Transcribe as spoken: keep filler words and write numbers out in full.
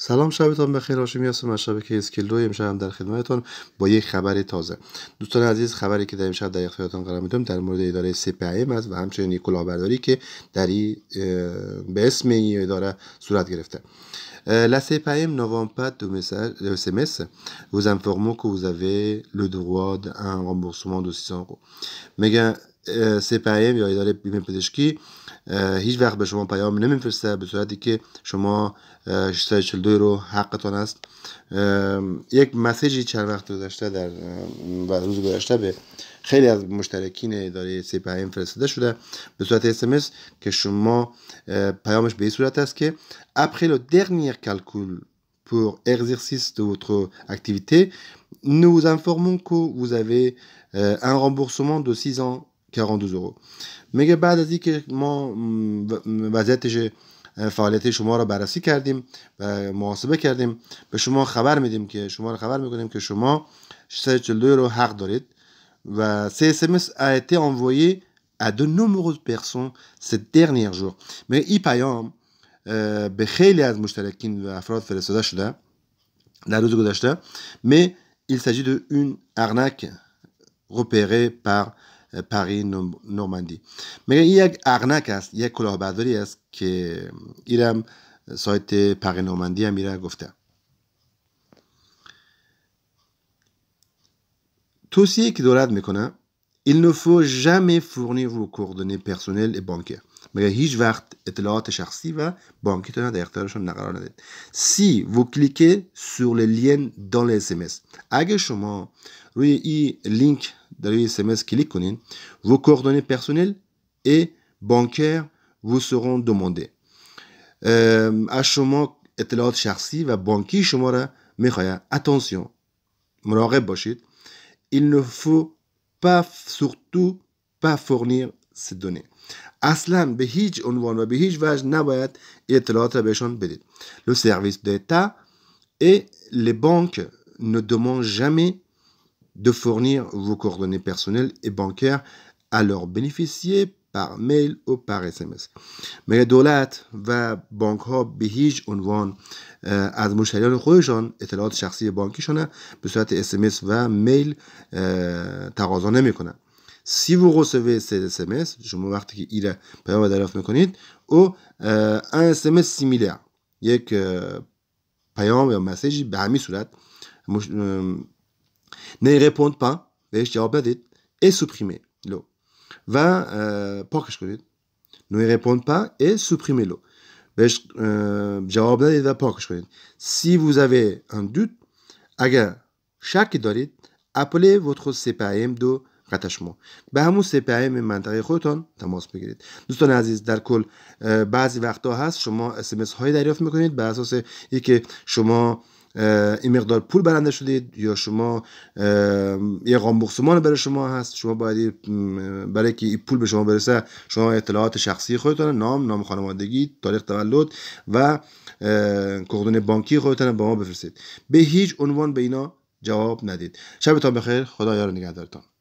سلام، شبتان بخیر. هاشمی هستم از شبکه اسکیلدو. امشب هم در خدمتتون با یک خبر تازه. دوستان عزیز، خبری که در امشب در اختیارتان قرار میدم در مورد اداره سی پی ام است و همچنین کلاه برداری که در به اسم این اداره صورت گرفته. La C P A M n'envoie pas de message de S M S vous informant que vous avez le droit d'un remboursement de six cents euros. میگه سی پی ام یا اداره بیمه پزشکی هیچ وقت به شما پیام نمیفرسته به صورتی که شما ششصد و چهل و دو رو حقتان است. یک مسیجی چند وقت گذشته در و روز گذشته به خیلی از مشترکین اداره سی پی ام فرستاده شده به صورت اس ام اس که شما پیامش به این صورت است که après le dernier calcul pour exercice de votre activité nous vous informons que vous avez un remboursement de six cent quarante-deux euros. میگه بعد از اینکه ما وضعیت فعالیت شما را بررسی کردیم و محاسبه کردیم به شما خبر میدیم که شما را خبر میکنیم که شما ششصد و چهل و دو رو حق دارید و ce اس ام اس a été envoyé à de nombreuses personnes ces derniers jours. میگه این پیام به خیلی از مشترکین و افراد فرستاده شده در روز گذشته. mais il s'agit de une arnaque repérée par پاری نورماندی. میگه این یک ارنک است، یک کلاهبرداری است که ایرم سایت پاری نورماندی هم میره گفته. توصیه که دولت میکنه il ne faut jamais fournir vos coordonnées personnelles et bancaires. میگه هیچ وقت اطلاعات شخصی و بانکیتون در اختیارشون قرار ندید. si vous cliquez sur le lien dans les اس ام اس اگه شما روی این لینک در روی اس ام اس کلیک کنین vos coordonnées personnelles et bancaires vous seront demandées. از شما اطلاعات شخصی و بانکی شما را میخواد. attention مراقب باشید. il ne faut pas surtout pas fournir ces données. اصلا به هیچ عنوان و به هیچ وجه نباید اطلاعات را بهشون بدید. le service d'État et les banques ne demandent jamais de fournir vos coordonnées personnelles et bancaires à leurs bénéficiaires par mail ou par اس ام اس. میگه دولت و بانک ها به هیچ عنوان از مشتریان خودشان اطلاعات شخصی بانکیشون به صورت اس ام اس و میل تقاضا نمیکنن. si vous recevez ces اس ام اس شما وقتی که ایره پیام دریافت میکنید او un اس ام اس similaire یک پیام یا مسیجی به همین صورت مش... ne répondent pas بهش جواب ندید et supprimez le و پاکش کنید. ne répondent pas et supprimez le بهش جواب ندید و پاکش کنید. si vous avez un doute اگر شکی دارید appelez votre سی پی ام de rattachement به همون سی پی ام منطقه خودتان تماس بگیرید. دوستان عزیز، در کل بعضی وقتا هست شما اس ام اس هایی دریافت میکنید به اساس اینکه شما این مقدار پول برنده شدید یا شما یه رامبورسمان برای شما هست، شما باید برای که این پول به شما برسه شما اطلاعات شخصی خودتان، نام، نام خانوادگی، تاریخ تولد و کردون بانکی خودتان به ما بفرستید. به هیچ عنوان به اینا جواب ندید. شبتان بخیر. خدا یار و نگهدارتان.